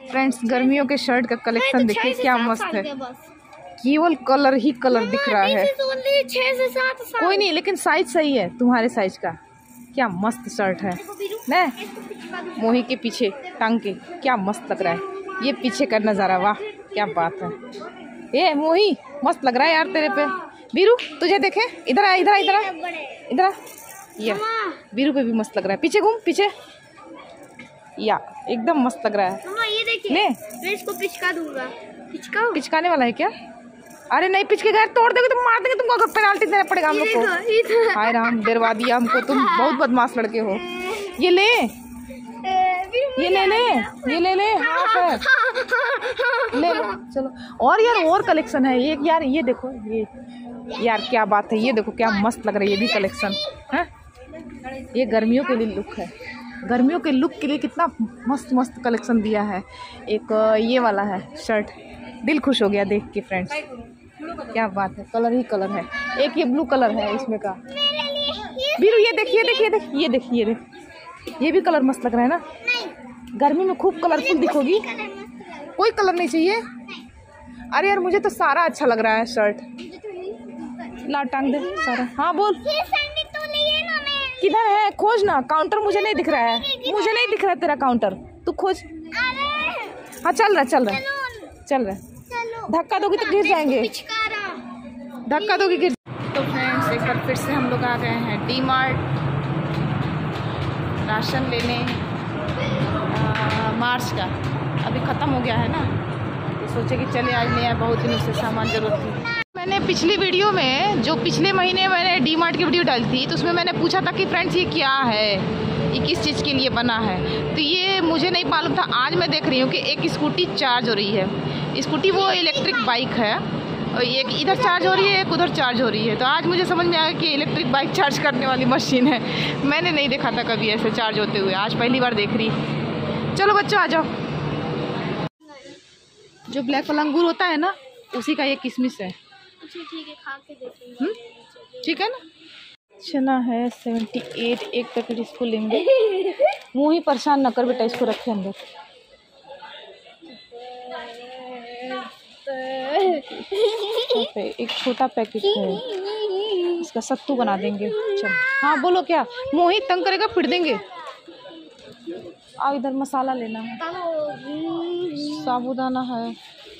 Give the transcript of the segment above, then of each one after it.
Friends गर्मियों के shirt का कलेक्शन देखिए क्या मस्त है। केवल कलर ही कलर दिख रहा है। 6 से 7 साल। कोई नहीं, लेकिन साइज सही है तुम्हारे साइज का। क्या मस्त शर्ट है ना, मोही के पीछे टांग के क्या मस्त लग रहा है। ये पीछे का नज़ारा, वाह क्या बात है। ये मोही मस्त लग रहा है यार तेरे पे। बीरू तुझे देखे, इधर आ इधर आ इधर आ इधर आ। ये बीरू पे भी मस्त लग रहा है। पीछे घूम पीछे, या एकदम मस्त लग रहा है। ये देखिए, ले मैं इसको पिचका दूंगा। पिचकाने वाला है क्या? अरे नहीं पिचके गए, तोड़ देंगे तुम, मार देंगे तुमको, पेनाल्टी देना पड़ेगा हम लोग को। हाय राम, डरवा दिया हमको, तुम बहुत बदमाश लड़के हो। ये ले ये ले ले ये ले ले, हाफ है ले लो चलो। और यार और कलेक्शन है ये यार, ये देखो ये यार क्या बात है। ये देखो क्या मस्त लग रहा है ये भी कलेक्शन है। ये गर्मियों के लिए लुक है, गर्मियों के लुक के लिए कितना मस्त मस्त कलेक्शन दिया है। एक ये वाला है शर्ट, दिल खुश हो गया देख के फ्रेंड्स, क्या बात है। कलर ही कलर है। एक ये ब्लू कलर है इसमें का। बीरू ये देख ये देख ये देख ये देख ये देख, ये भी कलर मस्त लग रहा है ना। गर्मी में खूब कलरफुल दिखोगी। कोई कलर नहीं चाहिए? अरे यार मुझे तो सारा अच्छा लग रहा है शर्ट। ला टांग दे सारा। हाँ बोल, किधर है? खोज ना, काउंटर मुझे नहीं दिख रहा है, मुझे नहीं दिख रहा है तेरा काउंटर, तू खोज। हाँ चल रहा चल रहा चल रहा। धक्का दोगी तो गिर जाएंगे, धक्का दोगी गिर। तो फ्रेंड्स एक बार फिर से हम लोग आ गए हैं डी मार्ट राशन लेने। मार्च का अभी ख़त्म हो गया है ना, तो सोचे कि चले आज ले आए, बहुत दिनों से सामान जरूरत थी। मैंने पिछली वीडियो में, जो पिछले महीने मैंने डी मार्ट की वीडियो डाली थी, तो उसमें मैंने पूछा था कि फ्रेंड्स ये क्या है, ये किस चीज़ के लिए बना है। तो ये मुझे नहीं मालूम था। आज मैं देख रही हूँ कि एक स्कूटी चार्ज हो रही है। स्कूटी वो इलेक्ट्रिक बाइक है, और एक इधर चार्ज हो रही है, एक उधर चार्ज हो रही है। तो आज मुझे समझ में आया कि इलेक्ट्रिक बाइक चार्ज करने वाली मशीन है। मैंने नहीं देखा था कभी ऐसे चार्ज होते हुए, आज पहली बार देख रही। चलो बच्चों आ जाओ। जो ब्लैक वाला अंगूर होता है ना, उसी का ये किशमिश है। ठीक है, खा के देखेंगे। ठीक है ना। चना है 78, एक पैकेट इसको लेंगे। मुँह ही परेशान न कर बेटा, इसको रखे अंदर। एक छोटा पैकेट है, इसका सत्तू बना देंगे। चल हाँ बोलो क्या, मुँह ही तंग करेगा, फिर देंगे। आओ इधर मसाला लेना है, साबूदाना है।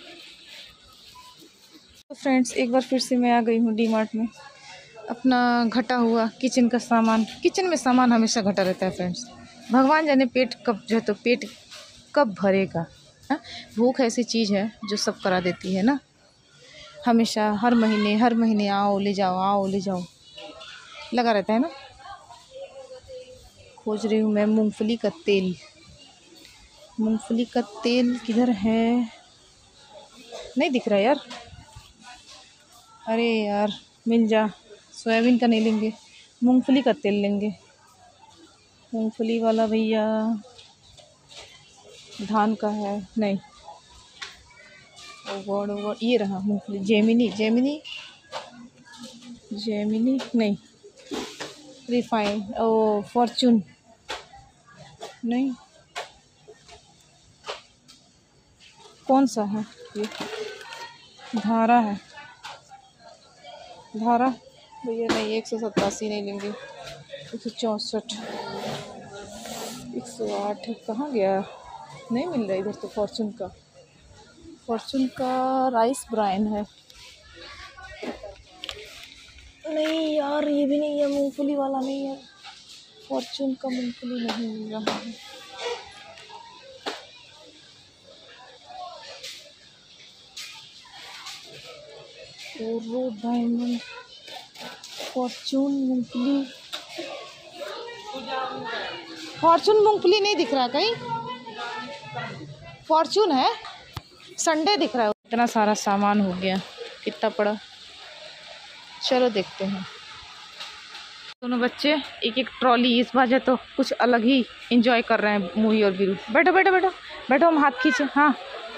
तो फ्रेंड्स एक बार फिर से मैं आ गई हूँ डी मार्ट में। अपना घटा हुआ किचन का सामान, किचन में सामान हमेशा घटा रहता है फ्रेंड्स। भगवान जाने पेट कब जो है, तो पेट कब भरेगा। भूख ऐसी चीज़ है जो सब करा देती है ना। हमेशा हर महीने आओ ले जाओ लगा रहता है ना। खोज रही हूँ मैं मूंगफली का तेल। मूंगफली का तेल किधर है, नहीं दिख रहा यार। अरे यार मिल जा। सोयाबीन का नहीं लेंगे, मूंगफली का तेल लेंगे। मूंगफली वाला भैया, धान का है नहीं। ओ गॉड, ये रहा मूंगफली। जेमिनी नहीं, रिफाइन, ओ फॉर्चून नहीं। कौन सा है ये? धारा है, धारा भैया नहीं। 187 नहीं लेंगे, 164, 108 कहाँ गया, नहीं मिल रहा इधर तो। फॉर्चून का राइस ब्राइन है नहीं यार, ये भी नहीं है। मूंगफली वाला नहीं है, फॉर्चून का मूंगफली नहीं मिल रहा है। डायमंड, फॉर्चून मूंगफली नहीं दिख रहा कहीं। फॉर्चून है, संडे दिख रहा है। इतना सारा सामान हो गया, कितना पड़ा। चलो देखते हैं। दोनों बच्चे एक एक ट्रॉली, इस बार तो कुछ अलग ही एंजॉय कर रहे हैं मुही और बीरू। बैठो बैठो बैठो बैठो, हम हाथ खींचे। हाँ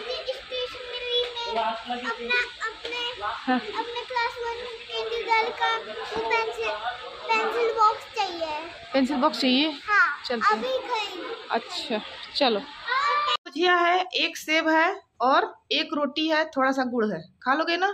अपने क्लास 1 गर्ल का पेंसिल बॉक्स चाहिए। पेंसिल बॉक्स चाहिए? हाँ, चलते अभी हैं। अच्छा चलो। तो भुजिया है, एक सेब है और एक रोटी है, थोड़ा सा गुड़ है। खा लोगे ना?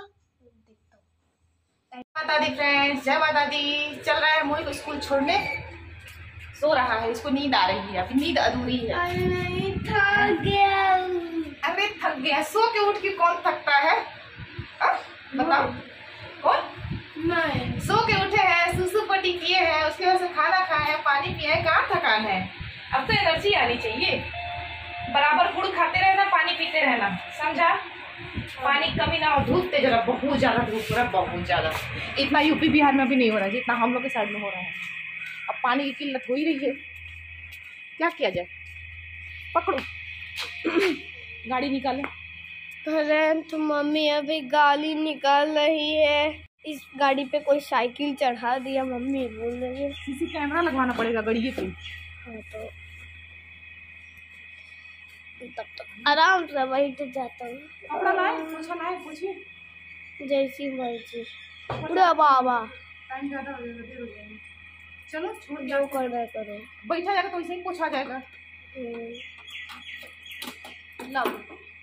माता दी फ्रेंड्स, जय माता दी। चल रहा है मोहित को स्कूल छोड़ने, सो रहा है, इसको नींद आ रही है, अभी नींद अधूरी है। थक गया। अरे थक गया, सो के उठ के कौन थकता है? बताओ कौन? नहीं। सो के उठे हैं, सुसु पटी किए हैं, उसके बाद से खाना खाए हैं, पानी पिए हैं, कहाँ थकान है? अब तो एनर्जी आनी चाहिए। बराबर गुड़ खाते रहना, पानी पीते रहना, समझा? पानी कमी ना हो, धूप तेज हो रहा, बहुत ज्यादा धूप हो रहा, बहुत ज्यादा। इतना यूपी बिहार में भी नहीं हो रहा है जितना हम लोग के साइड में हो रहा है। अब पानी की किल्लत हो ही रही है, क्या किया जाए? पकड़ो गाड़ी निकाले। तो मम्मी अभी गाड़ी निकाल रही है। इस गाड़ी पे कोई साइकिल चढ़ा दिया, मम्मी बोल रही है। सीसी कैमरा लगवाना पड़ेगा गाड़ी पे। हाँ तो तब तो आराम से बैठ जाता हूँ। कपड़ा लाए, पोछा लाए, पूछिए जैसी मर्जी। उड़ा बाबा, टाइम ज़्यादा हो जाएगा, देर हो जाएगा। चलो छोड़ जो करना करो। बैठा जाएगा तो वैसे ही पोछा जाएगा। लाओ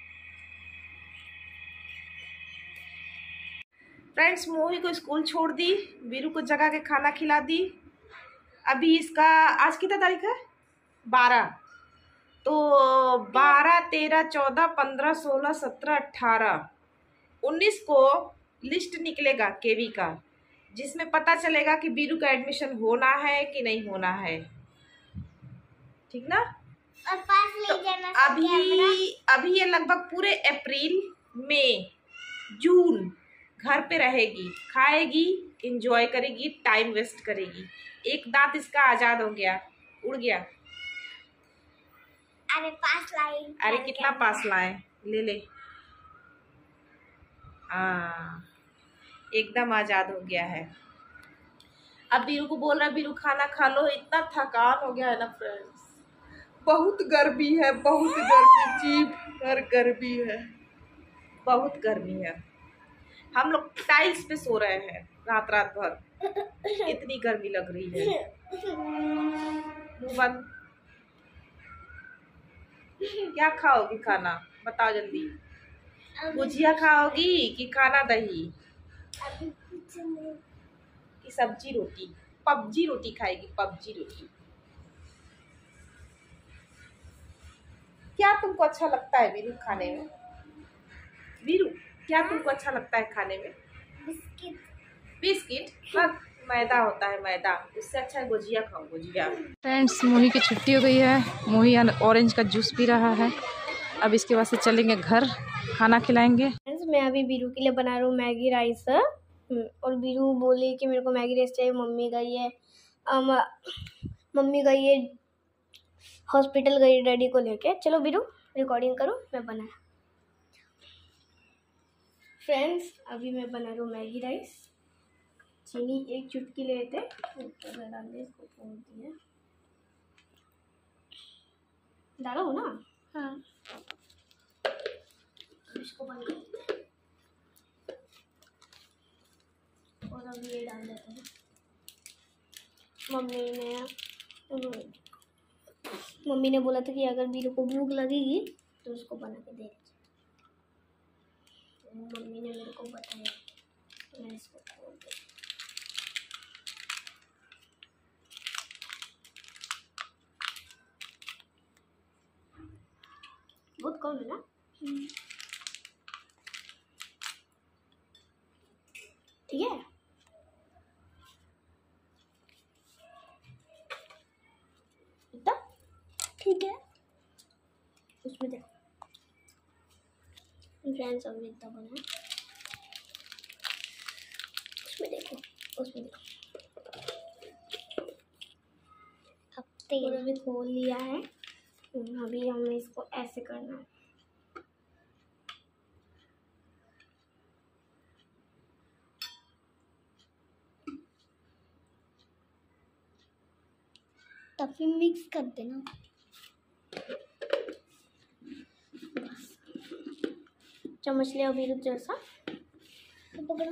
फ्रेंड्स, मोही को स्कूल छोड़ दी, वीरू को जगा के खाना खिला दी। अभी इसका आज कितना तारीख है? 12। तो 12, 13, 14, 15, 16, 17, 18, 19 को लिस्ट निकलेगा केवी का, जिसमें पता चलेगा कि वीरू का एडमिशन होना है कि नहीं होना है। ठीक ना? और पास ले जाना। अभी ये लगभग पूरे अप्रैल, मई, जून घर पे रहेगी, खाएगी, एंजॉय करेगी, टाइम वेस्ट करेगी। एक दांत इसका आजाद हो गया, उड़ गया। अरे पास लाई। अरे कितना पास लाए, ले ले। एकदम आजाद हो गया है। अब बीरू को बोल रहा है बीरू खाना खा लो, इतना थकान हो गया है ना फ्रेंड्स। बहुत गर्मी है, बहुत गर्मी, जीप पर गर्मी है, बहुत गर्मी है। हम लोग टाइल्स पे सो रहे हैं रात रात भर, इतनी गर्मी लग रही है। मुंह बंद। क्या खाओगी खाना, बताओ जल्दी। भुजिया खाओगी कि खाना दही कि सब्जी रोटी? पबजी रोटी खाएगी, पबजी रोटी। क्या तुमको अच्छा लगता है वीरू खाने में? वीरू, क्या तुमको अच्छा लगता है खाने में? बिस्किट। बिस्किट? मैदा होता है, मैदा। उससे अच्छा है गुजिया खाओ, गुजिया। फ्रेंड्स, मोही की छुट्टी हो गई है, मोही ऑरेंज का जूस पी रहा है। अब इसके बाद से चलेंगे घर, खाना खिलाएंगे। फ्रेंड्स, मैं अभी बीरू के लिए बना रहा हूँ मैगी राइस। और बीरू बोली कि मेरे को मैगी राइस चाहिए। मम्मी गई है हॉस्पिटल, गई डैडी को लेके। चलो बीरू रिकॉर्डिंग करो, मैं बना। फ्रेंड्स, अभी मैं बना रहा हूँ मैगी राइस। चीनी 1 चुटकी लेते, ऊपर में डाल दे, इसको फोड़ दिया। डाला हो ना? हाँ। इसको बंद कर देते हैं और अब ये डाल देते हैं। मम्मी ने बोला था कि अगर बीरू को भूख लगेगी तो उसको बना के दे। मम्मी ने मेरे को बताया, मैं इसको खोल देती। बहुत कम है ना? ठीक है। इतना ठीक है। उसमें देखो फ्रेंड्स, अब इतना बना। उसमें देखो अब तेल भी खोल लिया है। अभी हमें इसको ऐसे करना है। तब फिर मिक्स कर देना। चम्मच ले अभी रुक जैसा पकड़ो।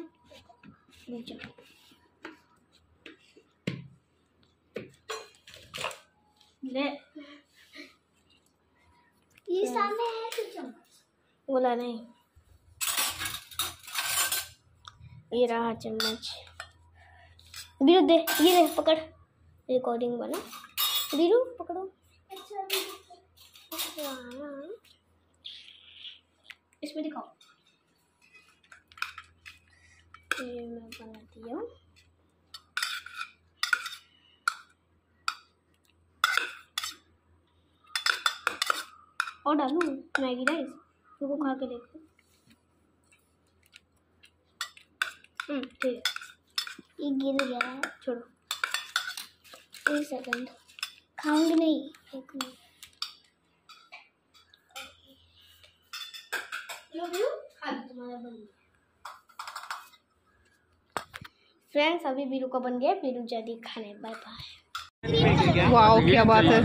ले ये सामने बोला नहीं। ये रहा चम्मच। बीरू दे, ये दे, पकड़। रिकॉर्डिंग बना। बीरू पकड़ो। इसमें दिखाओ। ये मैं बनाती हूँ। और डालूं मैगी राइस, तो खा के देखो। ठीक है, ये गिर गया है, छोड़ो। एक सेकंड, खाऊंगी नहीं, एक मिनट। तुम्हारा बन गया। फ्रेंड्स, अभी बीरू का बन गया। बीरू जल्दी खाने, बाय बाय। वाओ, क्या बात है।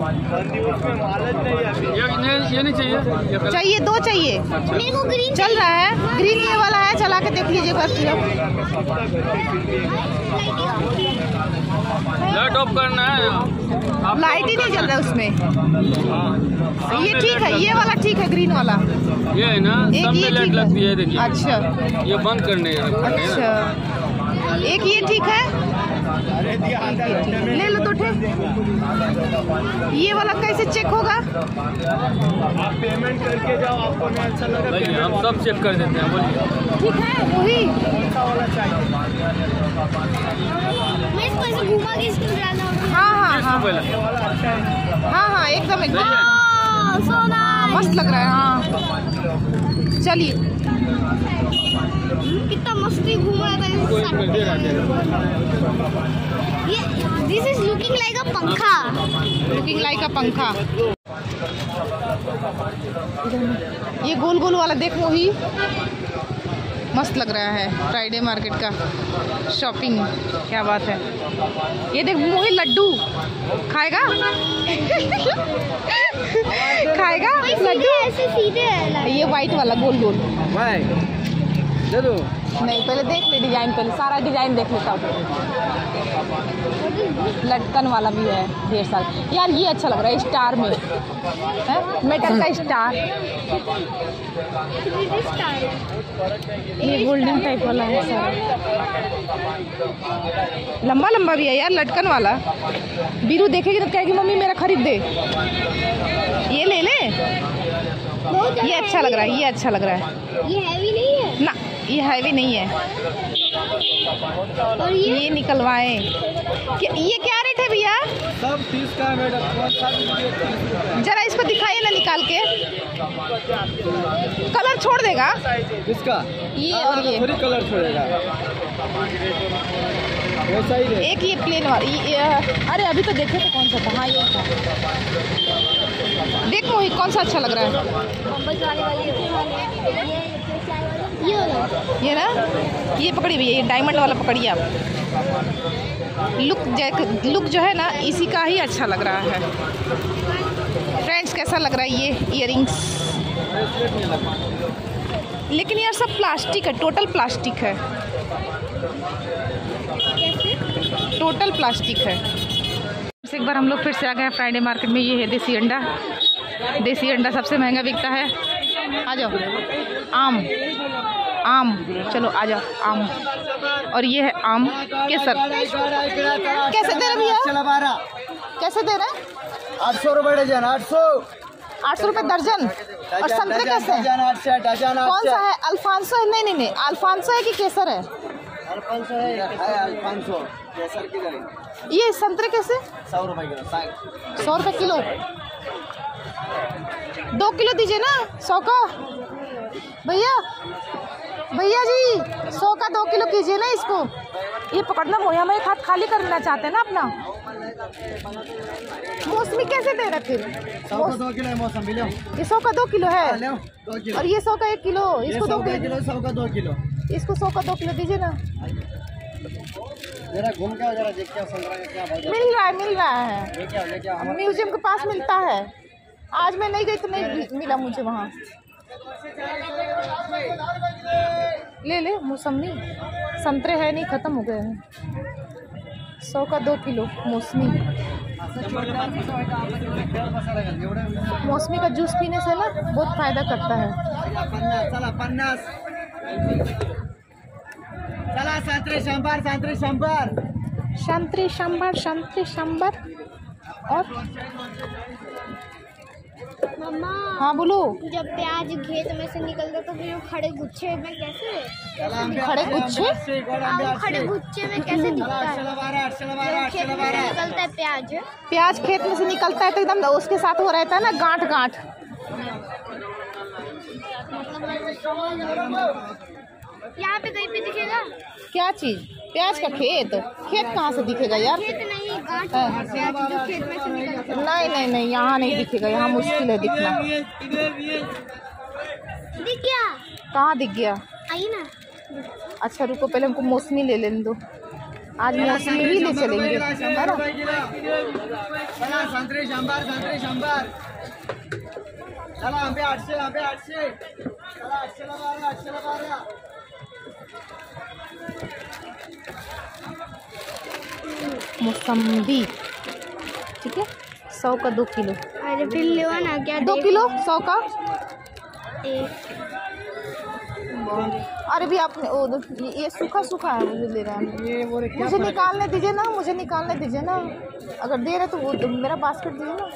ये नहीं चाहिए, चाहिए, दो चाहिए। मेरे को ग्रीन चल रहा है, ग्रीन ये वाला है, चला के देख लीजिए बस। लाइट ऑफ करना है। लाइट ही नहीं जल रहा है उसमें। ये ठीक है, ये वाला ठीक है, ग्रीन वाला। ये है ना, सब में लाइट लगती है, देखिए। अच्छा, ये बंद करने है। अच्छा, एक ये ठीक है, ले लो दो ठे। ये वाला कैसे चेक होगा? आप पेमेंट करके जाओ, आपको नहीं अच्छा लगा नहीं, हम सब चेक कर देते हैं, बोलिए। ठीक है, वही वाला चाहिए। मैं इसको ऐसे घुमा के इसको डालना होगा। हाँ हाँ हाँ ये वाला अच्छा है। हाँ हाँ, एकदम एकदम सोना मस्त लग रहा है। हाँ, चलिए। कितना मस्ती घूमा था ये। This is looking like a pankha. Looking like a पंखा। ये गोल गोल वाला देख, वही मस्त लग रहा है। फ्राइडे मार्केट का शॉपिंग, क्या बात है। ये देख मोही, लड्डू खाएगा। खाएगा लड्डू। ऐसे सीधे है। ये वाइट वाला गोल गोल दे दो। नहीं, पहले देख ले डिजाइन, पहले सारा डिजाइन देख लेता हूँ। लटकन वाला भी है ढेर सारा। यार ये अच्छा लग रहा है, स्टार में है, मेटल का स्टार। ये गोल्डन टाइप वाला है सारा, लंबा लंबा भी है यार, लटकन वाला। बीरू देखेगी तो कहेगी मम्मी मेरा खरीद दे। ये ले ले, ये अच्छा लग रहा है, ये अच्छा लग रहा है। ये हैवी नहीं है ना, ये हैवी नहीं है। और ये निकलवाए। ये क्या रेट है भैया? सब 30 का है मैडम। जरा इसको दिखाइए ना निकाल के। कलर छोड़ देगा इसका ये, और ये थोड़ी कलर छोड़ेगा, वैसा ही है। एक ये प्लेन वाला। अरे अभी तो देखे तो कौन सा था। हाँ, ये था। देख मोहित, कौन सा अच्छा लग रहा है? ये ना, ये पकड़ी भैया, ये डायमंड वाला पकड़िए आप। लुक जो है ना, इसी का ही अच्छा लग रहा है। फ्रेंड्स, कैसा लग रहा है ये इयररिंग्स? लेकिन यार सब प्लास्टिक है, टोटल प्लास्टिक है, टोटल प्लास्टिक है। एक बार हम लोग फिर से आ गए फ्राइडे मार्केट में। ये है देसी अंडा। देसी अंडा सबसे महंगा बिकता है। आ जाओ। आम, आम, चलो आ जाओ। आम, और ये है आम केसर। कैसे दे रहे भैया? कैसे दे रहे हैं? 800 रुपए डजन। 800 रुपए दर्जन। और संतरे कैसे हैं? कौन सा है? अल्फांसो है? नहीं नहीं नहीं, अल्फांसो है कि केसर है? अल्फांसो है, अल्फांसो। केसर की ये संतरे कैसे? 100 रुपए किलो। 100 रुपए किलो। 2 किलो दीजिए ना, 100 का। भैया, भैया जी 100 का 2 किलो कीजिए ना इसको। ये पकड़ना मोया में, एक हाथ खाली करना चाहते हैं ना अपना। मौसमी कैसे दे रहे फिर? 100 का 2 किलो है मौसमी। लो, ये 100 का 2 किलो है। लो 2 किलो। और ये 100 का 1 किलो। इसको 2 किलो, 100 का 2 किलो। इसको 100 का 2 किलो दीजिए ना। जरा घूम के जरा देख के संतरा का क्या भाव मिल रहा है, मिल रहा है। लेके आओ। म्यूजियम के पास मिलता है। आज मैं नहीं गई तो नहीं मिला मुझे वहाँ। ले ले मौसमी। संतरे है नहीं, ख़त्म हो गए हैं। 100 का 2 किलो मौसमी। मौसमी का जूस पीने से ना बहुत फायदा करता है। चला 50 चला संतरे शंभर संतरे शंबर और मम्मा हाँ बोलो। जब प्याज खेत में से निकलता तो फिर वो खड़े गुच्छे में कैसे खड़े गुच्छे खड़े गुच्छे में कैसे दिखता है? जब खेत में से निकलता है प्याज खेत में से निकलता है तो एकदम उसके साथ वो रहता है ना गांठ। यहाँ पे कहीं पे दिखेगा? क्या चीज? प्याज का खेत कहाँ से दिखेगा यार? खेत नहीं, गांठ प्याज जो खेत में से निकलता है। नहीं यहाँ नहीं दिखेगा, यहाँ मुश्किल है दिखना। दिख गया? कहाँ दिख गया? आई ना। अच्छा रुको, पहले हमको मौसमी ले लेने दो। आज मौसमी ही ले चलेंगे, है ना? संतरे शंभर चला आंबे 800 चला 800 मौसम्बी ठीक है, 100 का 2 किलो। अरे फिर लो ना, क्या 2 किलो 100 का। अरे भी आपने ये सूखा है, मुझे ले रहा है। मुझे निकालने दीजिए ना, अगर दे रहे तो वो तो मेरा बास्केट दीजिए ना।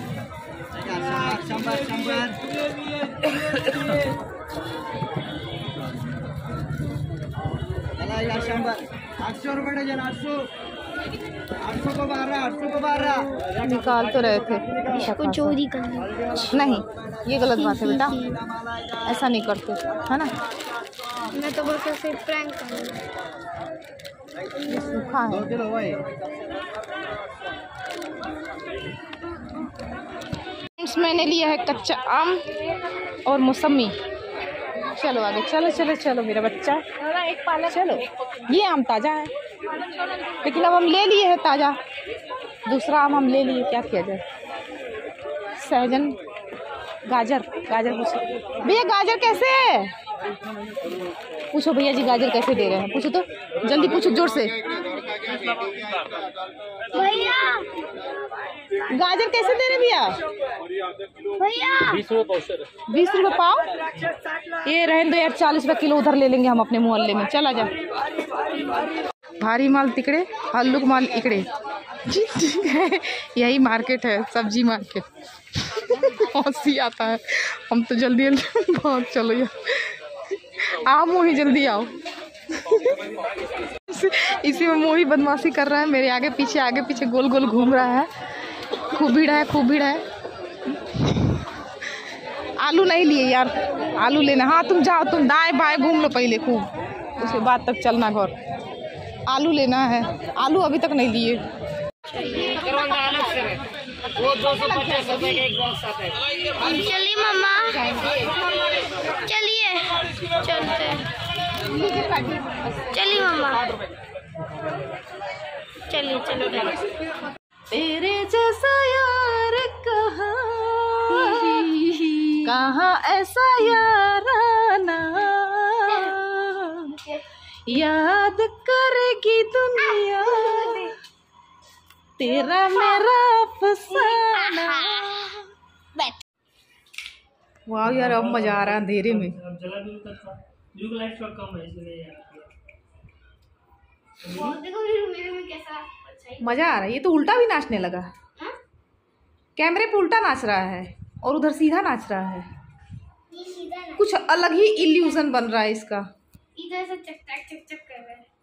चला यार 800 रुपये डजन 800 को 12 निकाल तो रहे थे, इसको चोरी करना नहीं ये गलत बात है बेटा, ऐसा नहीं करते, है ना? मैं तो बस ऐसे प्रैंक करूँगा। ये सूखा है। 2 किलो भाई। मैंने लिया है कच्चा आम और मौसमी। चलो आगे, चलो मेरा बच्चा, चलो। ये आम ताज़ा है, लेकिन अब हम ले लिए हैं ताज़ा, दूसरा आम हम ले लिए, क्या किया जाए? सहजन, गाजर पूछो भैया, गाजर कैसे है? पूछो भैया जी, गाजर कैसे दे रहे हैं? पूछो तो, जल्दी पूछो, जोर से। भैया गाजर कैसे दे रहे भैया? 20 रुपये पाव। ये रहने दो यार, 40 रुपये किलो उधर ले लेंगे हम अपने मोहल्ले में। चला जा, भारी माल तिकड़े, हल्लुक माल इकड़े। ठीक है, यही मार्केट है, सब्जी मार्केट। हंसी आता है, हम तो जल्दी बहुत, चलो यार आओ मोही, जल्दी आओ। इसी में मोही बदमाशी कर रहा है, मेरे आगे पीछे गोल गोल घूम रहा है। खूब भीड़ है। आलू नहीं लिए यार, आलू लेना। हाँ तुम जाओ, तुम दाएं बाएं घूम लो पहले खूब, उसके बाद तक चलना घर। आलू लेना है, आलू अभी तक नहीं लिए। चलिए मम्मा, चलिए चलते, चलिए मम्मा, चलिए। तेरे जैसा यार कहाँ ऐसा याराना, याद करेगी दुनिया तेरा मेरा फसाना। वाह यार, अब मजा आ रहा है अंधेरे में। मजा आ रहा है। ये तो उल्टा भी नाचने लगा, कैमरे पे उल्टा नाच रहा है और उधर सीधा नाच रहा है। कुछ अलग ही इल्यूजन बन रहा है इसका। इधर से चक चक कर रहा है।